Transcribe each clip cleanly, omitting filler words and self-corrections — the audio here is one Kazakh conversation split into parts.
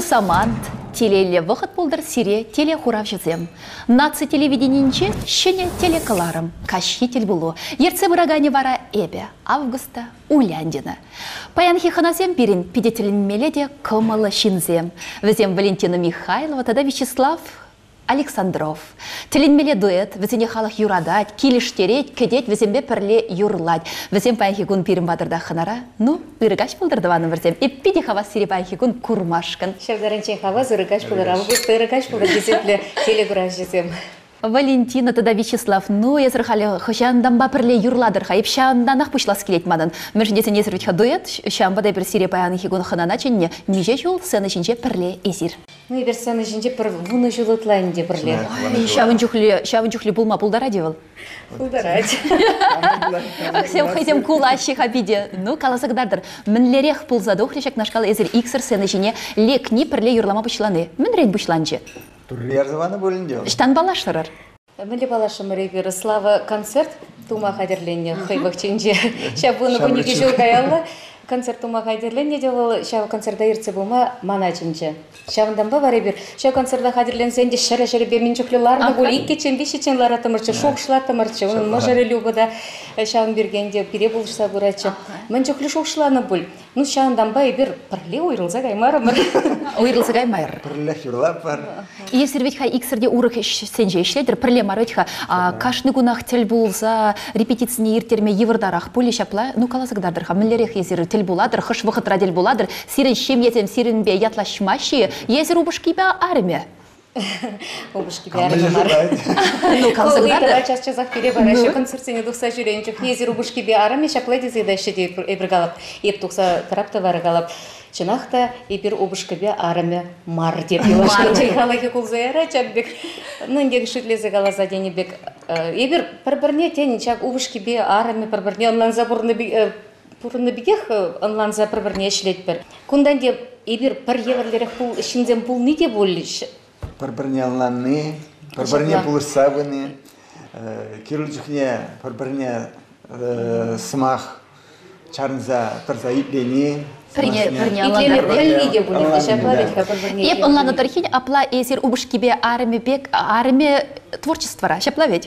самант, телелі вақыт болдыр сире теле хурав жызем. Наци телевидениенче шене телекаларым, кашхитель булу. Ерце бұрагани вара эбе, августа, Уляндина. Паянхи ханасем пирин пидетелінмеле де кымылы шинзем. Візем Валентина Михайлова, тада Вячеслав Александров. Теленмеле дуэт, візене халық юрадать, килиштереть, кедет, візембе пірле юрлать. Візем паянхи күн пирин бадырда ханара, ну, үрігач болдырдываны вірзем. Эппиде хава сире паянхи күн курмашкан. Шевдарынчен хава үрігач болыр, августа үрігач болыр, дезепле телегураж жезем. Валентина, тада Вячеслав, ну, езір халі хышандан ба пірле юрладыр ха, епшандан ақ пұшлас келет мадын. Мүршіндесен езір вичха дуэт, шамбада бір сире паянхи күн ханана ченне, меже жол сыны жинже пірле езір. Ну, и версияны жинже пір вуны жылытлайынде бірле. Шавын жүхлі бұлма бұлдара девіл? Бұлдарать. Сем хайтем кулащи хабиде. Ну, каласагдардыр. Мінлерех пулзады охрешек нашкал езір иксір сыны жине лекни пірле юрлама бұшланы. Мін рейд бұшланчы? Турлер заваны бөлінде. Штан балаштырыр? Мілі балашым рейгері слава концерт тума қадерленне хайбақ ченже. Шабыны бұнеге жыл қаялы. Концерт тума қадерленне девол, шау концертда ерце болма мана ченже. Шавындан ба бары бір. Шау концертда қадерленсенде шәрі бермен жүкліларны бұл икке ченбе шеченлар атымырчы, шоқшыла атымырчы. Оның мұжары любыда шауын бергенде бире болышса бұрачы. Мен жүклі шоқшыланы бұл. Ну, шауындан ба бір пірле ойрылза қаймарымыр. Ойрылза қаймайыр. Пірле юрлап бар. Есір ветха иксірде урық сенже ішледір, пірле мар ветха кашны гунах тел болса, репетицияне ертерме евырдарақ поле шапла, ну, каласығдардыр ха, мінлерек езір тел боладыр, хыш вғыт радел боладыр, сирен шем етем, сирен бе ятлашмаши, езір убышки бе арме. Убышки бе арме мар. Ну, каласығдардыр. Час-часақ бере бар, әші концертсене дұқса жүрейінчік, езір убышки бе арме, шапла дезейді әшіде ебір еп тұқса тарапты бары қалап. Чынақта ебір обышкабе араме мар деп елашқан жайғалаки құлзайара чакбек. Нындегі шүтлезі қалаза денебек. Ебір бір-бірне тен чак обышкабе араме бір-бірне онланза бұрынны бігех онланза бір-бірне әшілет бір. Күндан деп ебір бір еверлерек бұл ішінден бұл не деп олыш? Бір-бірне онланны, бір-бірне бұл сабыны, керілчікне бір-бірне сымақ, чарынза тұрза иплені, Еп онланы тархин апла эсер убышкибе арме бек арме творчествора. Шапла ведь?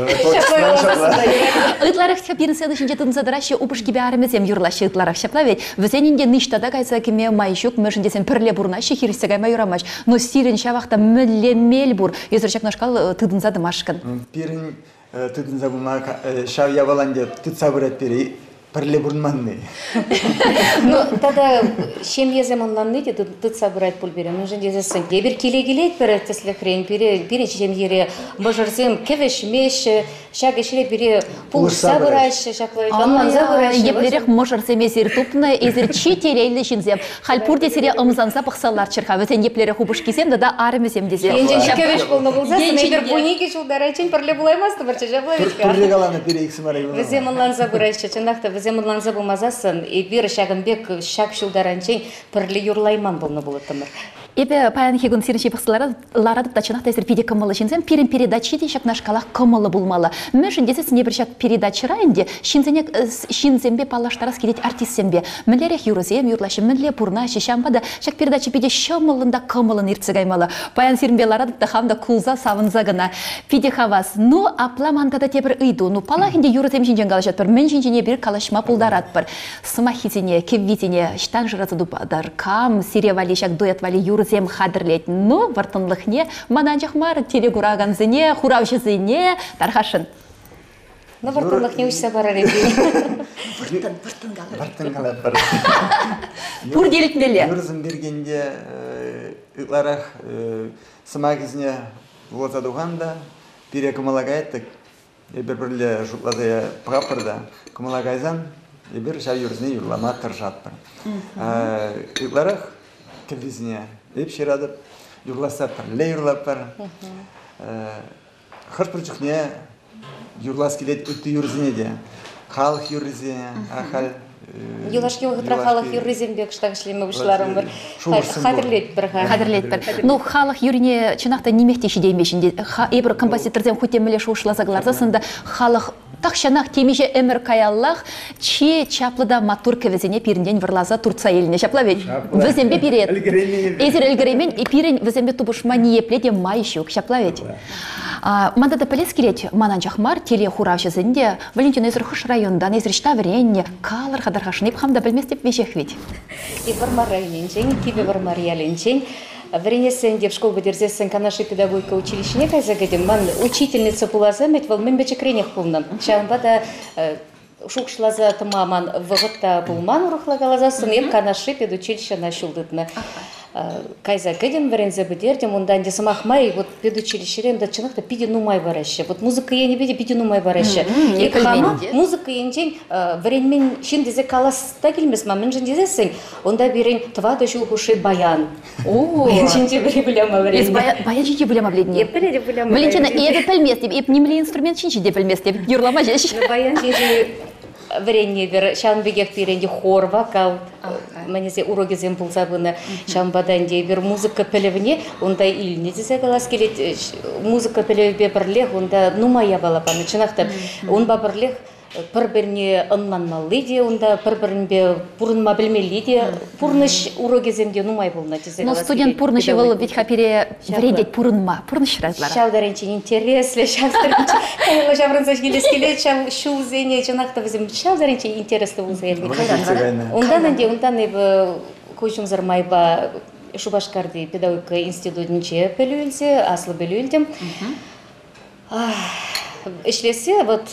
Ытларах хапирын седышын жетын задыращи убышкибе арме зем юрлащи ытларах. Шапла ведь? Везенинде ништада кайса кеме майшук мөшіндесен пірле бурнащи хирістегай майурамаш. Но сирен шавақта мүлле мельбур. Езірчак нашкал тыдын зады машкан. Пирин тыдын забыма шав яваланде тыд сабырат пири. Пірле бұрынманны. Ну, тада шем езем онланны де тұт сабырайт бұл берем. Нужен дезесін. Ебір келе-келейт бірі тіслі хрен, бірі шем ере бұжырзем, кевеш меш, шаг ешіре бірі пұл сабырайшы, шаплайт, онлан забырайшы. Еплерек мұжырзем езір тұпны, езір читерейлі шинзем. Халпур десере ымзанса бұқсалар чырға. Вөтен еплерек ұбыш кесем, да арымезем десе. Енжен кевеш болны болзасын, ебір бұнеге жылдарайчен пірле бұлаймасты бірчі жаплайт. Віземірланза болмазасын, ебір шағынбек шақ шылдаранчен пірлі юрлайман болны болытымыр. Эбе паян хегун сиренче пықсылары ларадып тачынақта езір пиде кымылы шинзен, пирин передачи де шақ нашқалақ кымылы болмалы. Мөшін десес не бір шақ передачы райынде, шинзенбе палаштарас келет артистсенбе. Мінлерек юрызем, юрлашы, мінле пурна, шешамбада, шақ передачы пиде шымылында кымылын иртсігаймалы. Паян сиренбе ларадып та хамда кулза савынза гына. Пиде хавас, ну апламантада тебір ыйду, ну палахынде юрызем шинжен қалашат бір, мен шинжене бір калашма пулдарат бір. Смахитине, кеввитине, штан жыразы дупадар, кам, сиревали шақ дуэт вали юрыз зем хадырлет, но вартынлықне мананчақмар телегураганзыне, хуравшызыне тархашын. Ну, вартынлықне үшсе барар еді. Вартын қалап бар. Пұр делікмелі. Юрзым бергенде ұтларақ сымақ ізіне лозадуғанда пире кымалағайттық. Бір-бірлі жұтлады пағапырда кымалағайзан, бір шау юрзіне юрлама тұржат бар. Ұтларақ кәвізіне еп шерадып, юрласап бар, ле юрлап бар. Қыш бір жүхне юрлас келет өтті юрзіне де. Қалық юрзіне, ақал Юлашки вахытрахалах юрризембек штагышлеме бушларым бір. Хадырлет бір. Қадірлет бір. Ну, халық юрине чынақта немекте шидеймешінде. Ебір композиторден хутеміле шуышлазагларда сында халық тақшанақ темеше әмір каяллах чаплыда матур көвізіне пирінден вірлаза Турция еліне. Шапла ведь? Візембе пирет. Эзір әлгіремен пирін візембе тубышма ниепледе май шук. Шапла ведь? Мандада пәлес келет манан жақмар теле хуравшы зінде Валентин өзір хуш райондан өзір штавренне калыр қадарғашын хамда білмес деп вешек ведь. И вармар районенчен, кибе вармар яленчен. Вренесен деп школ бедерзесен канаши педагогика училищене кайзагадем. Ман учительница пулаза мет вал мен бечекренех пулнам. Чамбада шукшлаза тамаман вғытта пулман урухлагалазасын ем канаши педучилище нашулдытны. Кайза кедем врензе бедердем, ондан де самахмай вот педучилищерем да чынакта пиде нумай вараще. Вот музыка я не виде пиде нумай вараще. И хама музыка енчен вренмен шин дезе калас та келмес мамын жин дезесен. Онда берен тва да жул хуши баян. О, Енченде бери буляма врен. Баян жинче буляма бледне. Епеледе буляма. Валентина, ебе пельмес деп, еп немле инструмент шинче де пельмес деп, юрлама жеш. Баян жинче вренне бер шанбегек беренде хор вокал. Манезе уроги земпул забыны шамбадан де бер музыка пелевне, онда илне десе галас келет музыка пелевбе бірлех, онда нумая балапаны чынақта. Он ба бірлех бір-біріне ынманмалы де, онда бір-бірінбе пұрынма білмелі де, пұрныш уроги земде нумай болна десе Но галас. студент пурнышы был ведь хапере вредеть пурынма, пурныш разлара. Шавдаренчен интересле, шавдаренчен, кайла шаврынсаш келес келет, шу зене чынақта візім шавдаренчен интересле узелі. Ондан ебі көшімзір майба Шубашкарды педагогика институтынче пелюльзе, аслы пелюльдем. Ишлесе, вот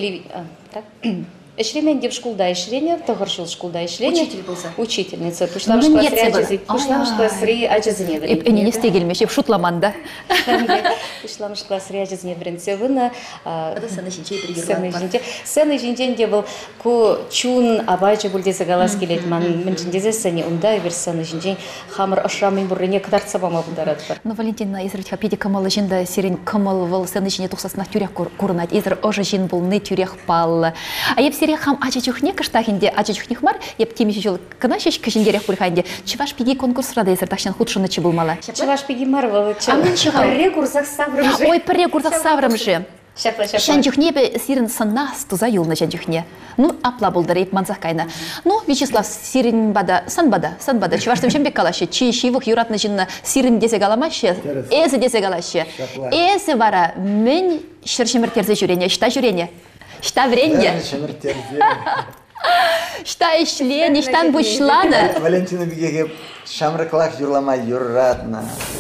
Эшлемен деп школда ишлене, тағыршыл школда ишлене. Учитель болса? Учительница. Пушламыш классри ажызыне врен. Эне не стегелмеш, еп шутламанда. Пушламыш классри ажызыне врен севына. Ада саны жинче бір Саны жинчен де был ку чун абайчы бүлдесі галас келет. Мен жиндезе сәне ұнда вер саны жинчен хамыр ашрамын бұрыне кадарца бама бұлдарады бар. Ну, Валентина, израть хапиди камалы жинда сирен камал вал саны жине тұқсасына тюрек курнать. Изр ожы жин был не тюрек пал. А еп хам ачачухне каштахинде ачачухних мар еп темиши жол канашеш кашиндерек пульханде чуваш пиги конкурс радезер тахшан худшуны булмала. Чуваш пиги марвал. Рекурсах саврым же. Ой, рекурсах саврым же. Шанчухне бе сирен санас туза юл на шанчухне. Ну, апла булдары еп манзах кайна. Ну, Вячеслав сирен бада, санбада. Чуваш тем шембек калаще. Чишивых юратны жинна сирен десе галамаще. Эзе десе галаще. Эзе вара мен шершемер терзе жюрене, шта жюрене. Шта вренде? Шта ишлене, штан бушланы. Валентина бігеге шамрықлақ юрламай юрратна.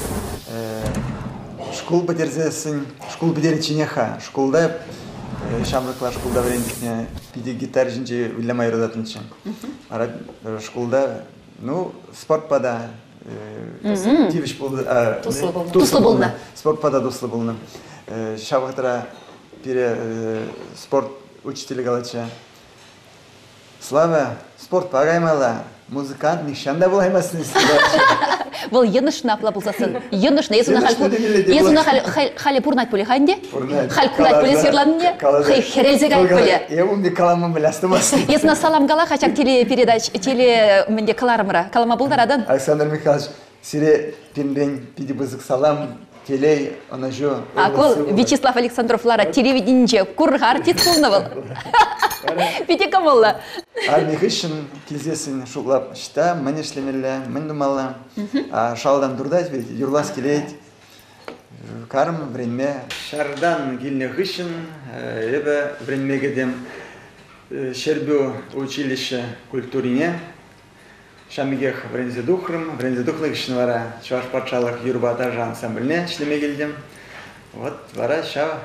Школ бідерзесін, школ бідері ченеха. Школда, шамрықлақ школда врендікне пиде гитар жінче үлямай юрдатынчы. Ара школда, ну, спорт пада. Тивиш болды. Туслы болды. Спорт пада туслы болды. Шабықтыра пере спорт учителі галача. Слава, спорт пагаймала, музыкант мишанда булаймасын истебачы. Бұл енышына апла болсасын. Енышына, езуна халі пурнать пөлі ханде? Халі пурнать пөлі серланынде? Хай херелзег айт пөлі. Емімде каламын біластымасын. Езуна салам гала хачак телепередач, телеменде каларымыра. Калама бұлдарадан? Александр Михайлович, сире пинден пиди бызык салам. Телей, она же... Акол Вячеслав Александров Лара телевидение курга артист болнавал. Пите камолла. Армихышын келзесін шуглап шта, мен ешлемелі, мен думала. Шалдан дурдать ведь, юрлас келейт. Карм време. Шардан гильне хышын, ебе време гедем Шербю училище культурине. Шамигех врензе духлык үшін вара чуваш патшалық юрбата ансамбліне ішлеме келдім. Вот вара ша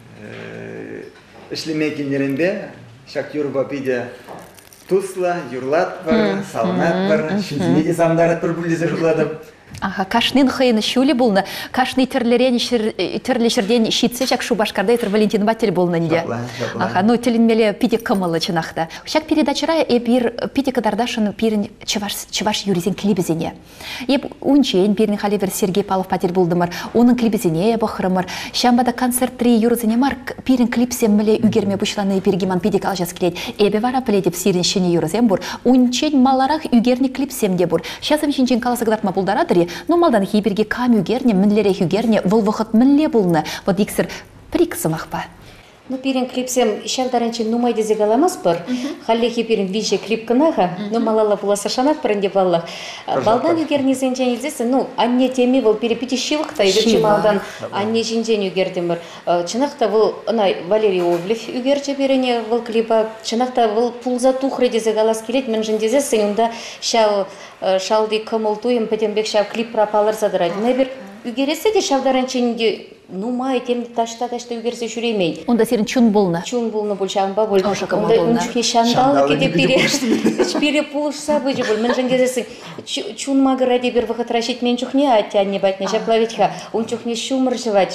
ішлеме келдерінде шак юрба пиде тусла, юрлат бар, салнат бар, шинзіне де самдарат бір бүлдезе жұрладым. Аха, кашнын хыйны шуле булны, кашны терлерен терле жерден шитсе чак Шубашкарда этер Валентин Баттель булны инде. Аха, ну теленмеле пиде кымылы чынакта. Шак передачара эбир пиде кадардашын пирин чываш юризен клибезене. Еп унчен пирин халивер Сергей Павлов патер булдымыр, onun клибезене бахрымыр. Шамбада концерт 3 юрзене марк пирин клипсем меле үгерме бушланы пиргиман пиде калжас келет. Эбе вара пледеп сирин шене юрзем бур. Унчен маларах үгерни клипсем де бур. Шасым шинчен каласы гдартма булдарадыри. Ну, малдан хиберге кам югерне, мінлере югерне, вол вахыт мінле булны. Вот иксір приксымақ па. Ну, пирин клипсем, ищак даранчен нумай дезе галамас пар. Халлехи пирин виже клип кынаха, ну, малала пуласа шанат парынде баллах. Балдан югерне зенчен илзесі, ну, анне теме вол перепити шивықта, иверче малдан анне жинжен югердемір. Чынақта вол, Валерий Овлев югерче берене вол клипа, чынақта вол пулза тухры дезе галас келет, мен жіндезесі, онда шалды кымылтуем, пәтембек шау клип пропалыр задырады. Нәбір үгересе де шавдаранченде нумай темді ташта үгерсе жүреймей. Онда серін чун болны? Чун болны бұл, шағынба бол. Онда үнчухне шандалы кеде пере пулышса бөжі бол. Мен жангезесің чун мағыра де бір вақыт рашет мен чухне аттянне бәтіне шаплаветха. Унчухне шумыр жывать,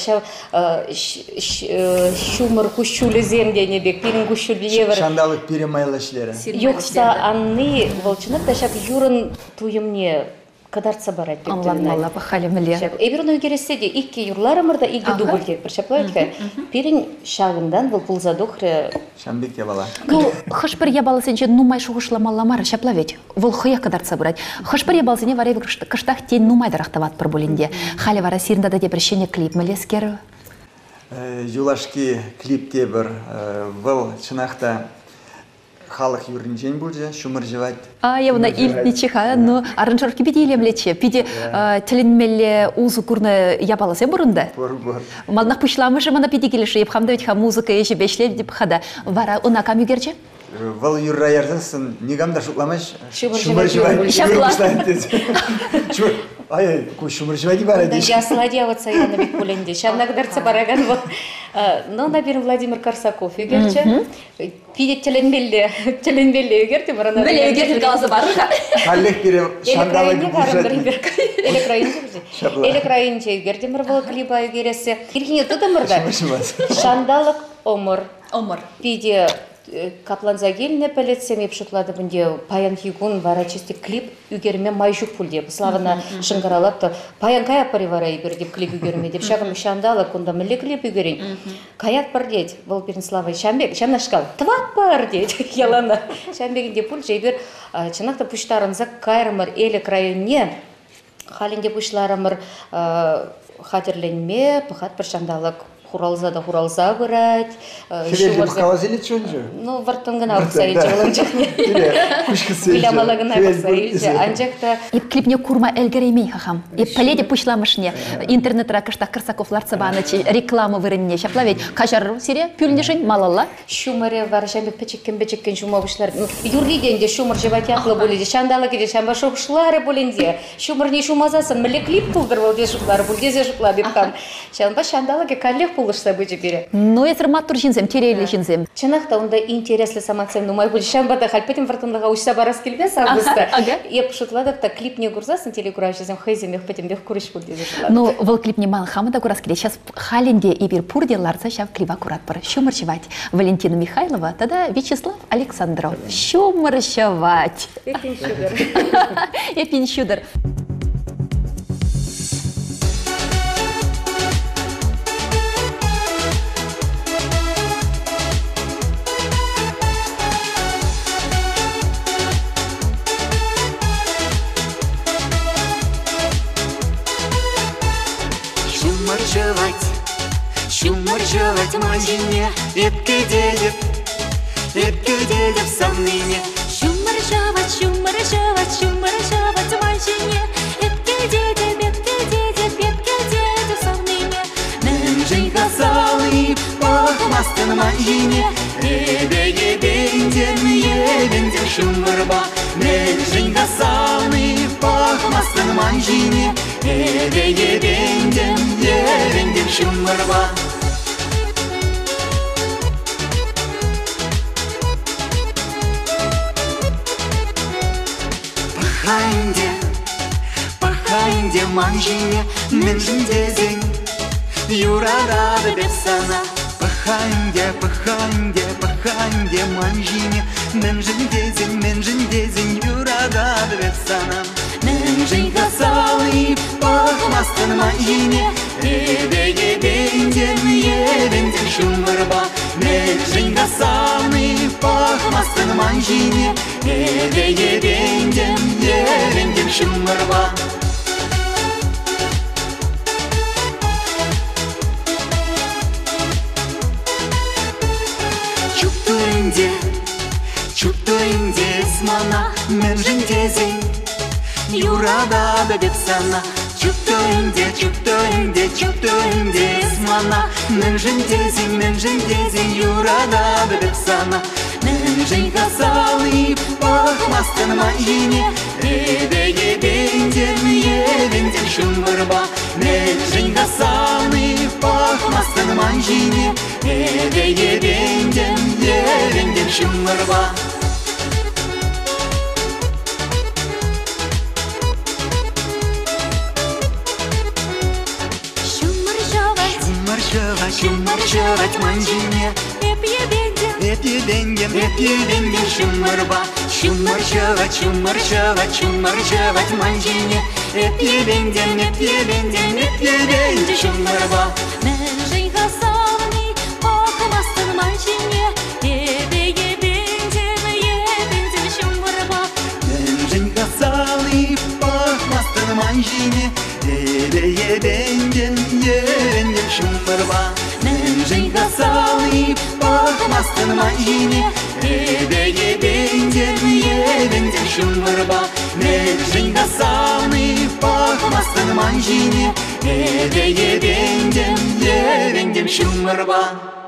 шумыр кущулі земдене бек, пирин кущулі евр. Шандалы перемайлы шлері. Йоқса анны волчынық да шап юрын туйымне кадарца барать. Анланмалла пахали міле. Эбірін өгересе де икке юрларымырда икке дубль кек бір шаплаветха. Пирин шағындан бұл пулзадоқры. Шамбек ябала. Ну, хышпыр ябалы сенче нумай шуғышламалламар шаплавет. Вол хыя кадарца барать. Хышпыр ябалы сене варай кыштақ тен нумай дарақтават бір болінде. Халі вара сирында да дебіршене клип мілескер. Юлашки клипте бір выл чынақта халық юринжен болды, шумыр жывать. Явна ильтничеха, но аранжировки биде илемлече, биде теленмелле узу курны ябаласы бұрында. Бор. Малнақ пышламышы мана биде келеші, епхамда өтха музыка еші бешлеп деп хада. Вара она кам югерче? Вал юрра ярзасын, негамда шутламаш, шумыр жывать. Ай, ку шумыр жывать бара дейш. Ясладьяватса яна бек поленде. Шамнагдарца бараган вот. Но наберем Владимир Корсаков югерче. Пидет теленбелле югерте барана. Беле югерте қаласы барыға. Халлех бере шандалы гүбіржет. Элек райынче югерте мұрбалы клипа югересе. Кирхине тұтымырда. Шандалық омыр. Пиде Капланзагельне пелетсем епшутлады бұнде паян хигун вара чисті клип үгерме майжук пулде. Славына шыңғаралапты. Паян каяк пари вара ебір деп клип үгерме деп. Шағым шандалы күнда мүлі клип үгерен. Каяк бар дед. Бұл бірін Слава Шамбек. Шамнашқал. Тват бар дед. Ялана. Шамбегінде пул жайбір чынақта пұштарынза кайрымыр елік районне. Халінде пұшларымыр хатерленме пұхат бір шандалық. Хуралза бұрать. Хевелді бұқалазелет жөн жö? Ну, вартыңғын ауқса елже олың жақне. Білямалығын ауқса елже. Анжақта... Еп клипне курма әлгіремей, хахам. Еп пәледе пұшламышне. Интернетра кыштақ Корсаковлар цыбаны реклама вырынне. Шаплавет. Кажарру сире пүлнешін малалла? Шумаре бар, шамбек пәчеккен шума бұшлар. Юрлиденде шумар жевать яқлы боледе. Шандалы кеде шамба шоқшылары боленде. Шумар не шумазасын. Мілі клип пулдыр болде шуқлары. Бұлдезе шуқла бепқан. Шамба шандалы ке каллех пулышса бөжі бере. Ну, езір маттур жинзем, терейлі жинзем. Чынақта онда интереслі саматсем. Ну, май бұл шамбада халпетім вартындаға ұшса барас келбес августа. Еп шутладып та клип не күрзасын телекураж жезем хайзем еқпетім бек күріш бұл дезе шутлады. Ну, бұл клип не ман хамада күрас келе. Сейчас халінде ебір пурде ларца шав клипа курат бар. Шумыршевать. Валентина Михайлова, тогда Вячеслав Александров. Шумыршевать. Эпин шудер. Шумыржывать мазине, епке делеп савныне. Шумыржывать мазине, епке делеп савныне. Мен жинка салы, пахмастын мазине, ебенден шумырба. Мен жинка салы, пахмастын мазине, ебенден шумырба. Пахайынде ебенде манжине менжин дезин юрарады беп сана паханде манжине менжин дезин юрарады беп сана менжин касалы пахмастын манжине ебенден шумырба менжин касалы пахмастын манжине ебенден шумырба Чуптуинде смана менжин дезин юрада беп сана Чуптуинде смана менжин дезин юрада беп сана менжин касалы пахмастын манжине ебенден шумырба менжин касалы пахмастын манжине ебенден шумырба Шумаржавать манжине ебенден шумырба Шумаржавать манжине ебенден шумырба Менжин касаны пахмастын манжине ебенден шумырба Менжин касалы пахмастын манжине ебенден шумырба менжин касалы пахмастын манжине ебенден шумырба менжин касалы пахмастын манжине ебенден шумырба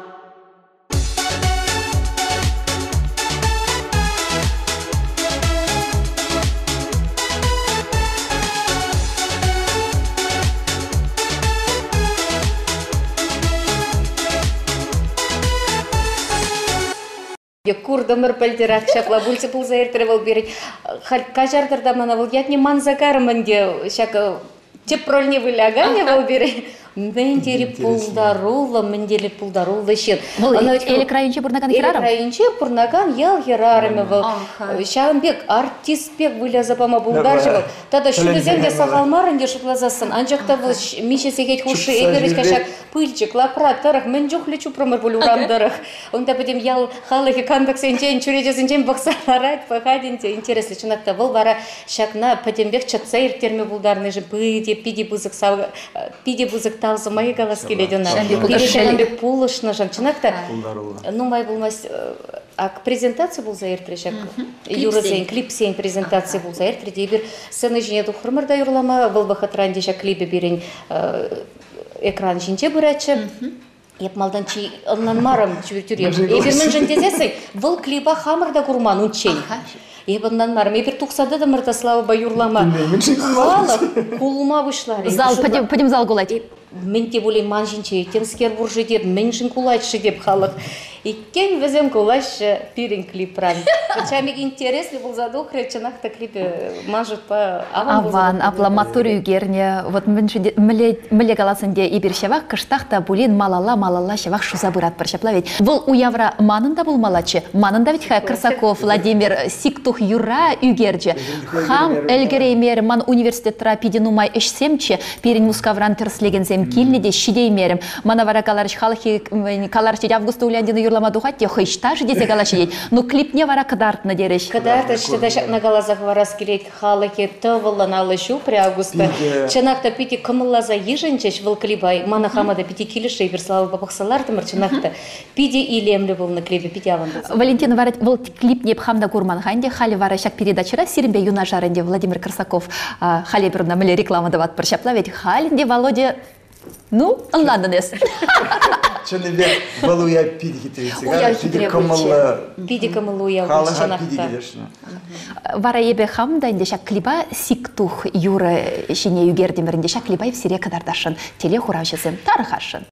Курдымыр пәлдер ақшапла бүлсі пұлза әртірі бол берек. Кажардырда мана бұл ятне манзакарымын де шақы теп рөліне вылягане бол берек. Мендері пулдарулы, шын. Элі крайынче бұрнаган херарым? Элі крайынче бұрнаган ел херарымы бұл. Шағынбек, артистбек выля запама бұлдар жығыл. Тада шүлізен де сағалмарын де шықлазасын. Анжақта бұл мишесегет хушы егеріш кашак пыльчик, лапрат, тарық, мен жоқ лечу промыр бұл ұрамдарық. Онда бідем ел халығы кандаксенчен, чүредесінчен бақсаларайт, пахадинте. Интереслі чынақта бұл бара шақна пәдембек чатса ертерме бұлдарны жы пиде бұзық талзы майы қалас келеден. Перешегенбек пулышны жан чынақта. Ну, май болмас, презентация бұл заертірі шақ. Юрызен, клипсен презентация бұл заертірі. Дейбір сыны жіне дұқырмырда юрлама, бұл бақытран деші клипі берен экран жинче бұратшы. Еп малдан чей ылнан чүртүр еп. Ебір мін жын дезесің, бұл клипа хамырда күрман ұнчен. Ебіннан марым, ебір тұқсады да мұртаславы байурлама. Халық, кулыма бұшлар. Зал, пойдем зал гулать. Мен те болей манжинче, тенскер бұржы деп, мен жын кулайшы деп халық. Иккен візем кулайшы пирин клипран. Чамик интересли бұл заду хречанақта клипі манжыт па Аван, апла матур үйгерне, вот міле галасынде ебір шевақ, кыштақта булин малала шевақ шуза бұрат біршапла ведь. Бұл уявра манында бұл малачы, манында ведь Красаков, Владимир Сиктух юра үйгерже. Хам әлгереймер ман университеттра пиденумай ішсемче, пирин мускавран тірслегензем килнеде шидеймерім. Мана вара каларыш халықи каларыш августа уляндины юрлама духатте, хышташ десе галашы дед. Но клипне вара кадартна дереш. Кадарта штедашак на галазах варас келет халықи тывылын алышу при августа. Чанақта пити кымыллаза ежінчеш выл клипай. Мана хамада пити киліші верславы бабықсалардымыр чанақта. Пиди илемлі был на клипе, пиди авандасы. Валентина вара выл клип не пхамда гурман ханде, хали вара шак передачара сирімбе юна жарынде Владимир Красаков хали бірна мілі реклама дават біршапла ведь халінде Володя. Ну, ладнес. Чыныбе балуя пиди хитрейцы, пиди кымылы уя халыға пиди келешіне. Вара ебе хамда инде шак клипа сиктух юры шине югердемерінде шак клипа в сире кадардашын, теле хуравшызым тарыхашын.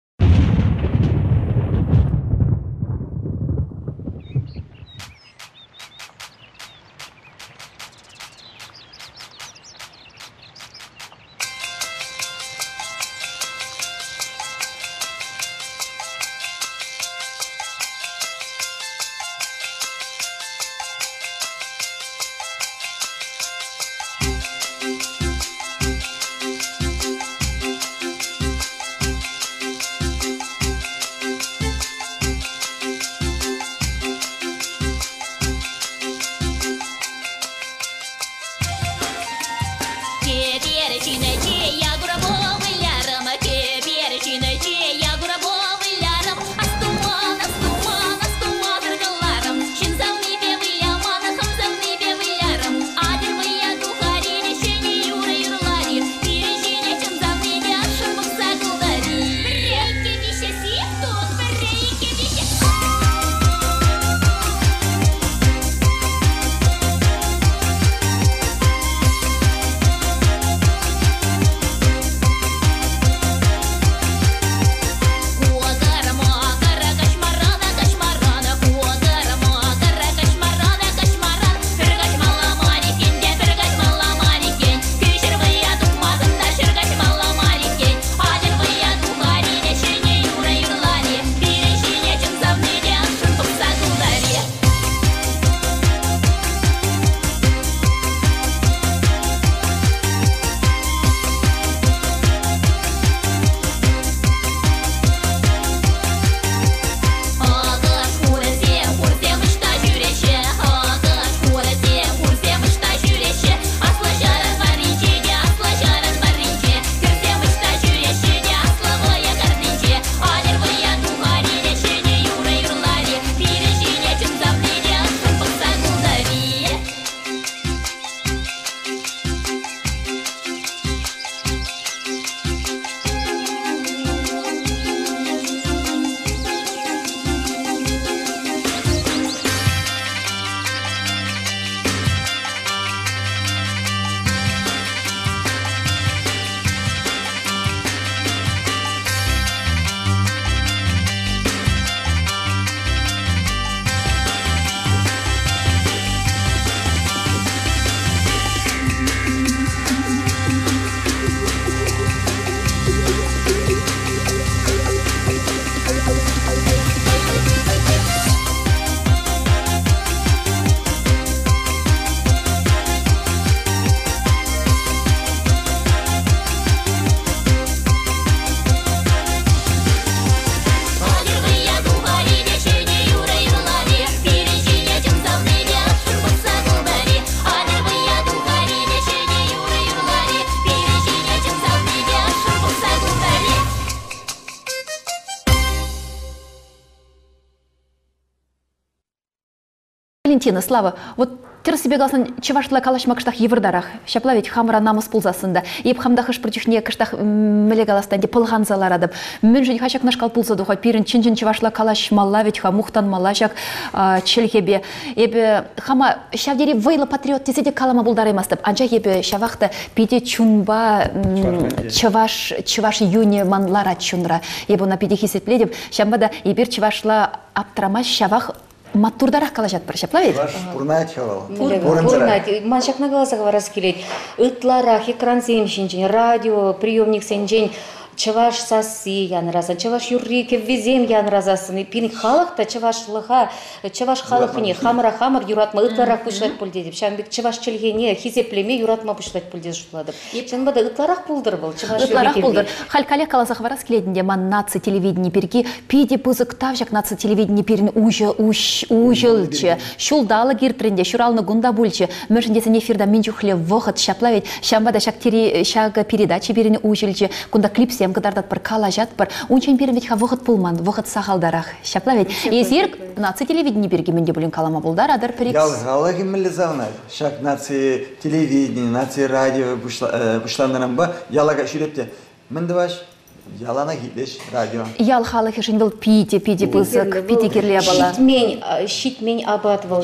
Валентина, Слава, вот терс себе галсан чевашла калашма кыштах еврдарах. Шапла ведь хамра намыс пулзасында. Еп хамдах иш протюшне кыштах меле галастан де пылган заларадып. Мен же хашак нашкал пулза духа пирин чинчин чевашла калаш малла ведь хамухтан малашак челхебе. Ебе хама шавдери вейла патриот тезеде калама булдаремастып. Анча ебе шавахта пиде чунба чеваш юне манлара чунра. Ебе на пиде хисепледеп шамбада ебер чевашла аптрамаш шавах Матурдарах калажат прощапла ведь? Пурнать хавал. Пурнать. Манчак на глазах раскилить. Ытларах, экран земщинчень, радио, приемник сенчень. Чаваш саси ян разан, чаваш юррике везем ян разасын. И пин халахта чаваш лыха, чаваш халахне, хамра хамар юратма ытларах пушлать пульдедеп. Шамбек чаваш челгене, хизеплеме юратма пушлать пульдед шутладып. Чанбада ытларах пулдыр был, чаваш юррике пулдыр. Халькале калазах варас келединде ман наци телевидение перги, пиде пызык тавжак наци телевидение перин ужылчы. Шулдалы гиртренде, шуралны гунда бульчы. Мөжіндесін эфирда минчухле вохот шаплавить. Шамбада шаг передачи берин ужылчы. Кунда клипсе Гдардат пар калажат пар унчен берем ведь вохот пулман вохот сахалдарах шапла ведь эзир наци телевидение берги менде булин калама булдар адар перекс Ялгалаги миллизавна шак наци телевидение наци радио бушландарам ба ялага шүрепте менде баш ялана гидеш радио ял халах ишин был пити пызык пити кирле бала щитмень абатвал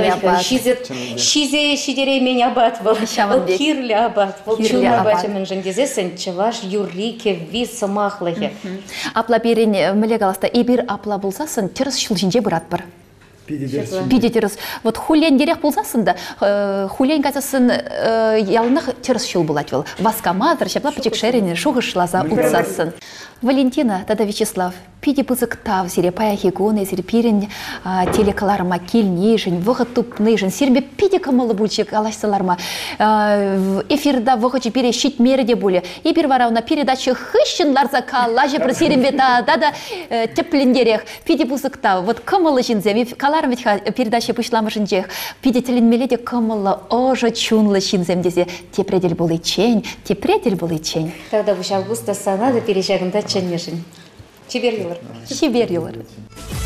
шизе шидере мень абатвал кирле абатвал чума бача мен жендезесен чаваш юррике вис махлахе апла берин мелегаласта эбир апла булсасын терс шулжинже бират бар Пидетерс. Вот хулен дерек булсасын да, хулен газасын ялнах терс шул булатвал. Васкаматр, шапла пачек шерене, шугышлаза утсасын. Валентина, тада Вячеслав, пиде пызык тав, сире паяхи гоны, сире пирен телекаларма килнейшин, вохот тупнейшин, сирбе пиде камалы бульчик алашсаларма. Эфирда вохочи пире щит мерде буле. И перварауна передача хыщен ларза калаже про сирембета, да теплендерех, пиде пызык тав. Вот камалы жинзе, каларм ведь передача пышла машинчех, пиде теленмеледе камалы ожа чунлы шинзем дезе. Те предель был и чень, те предель был и чень. Тогда в августа санада перешагнда ченмешин. Чебер юлар. Чебер юлар.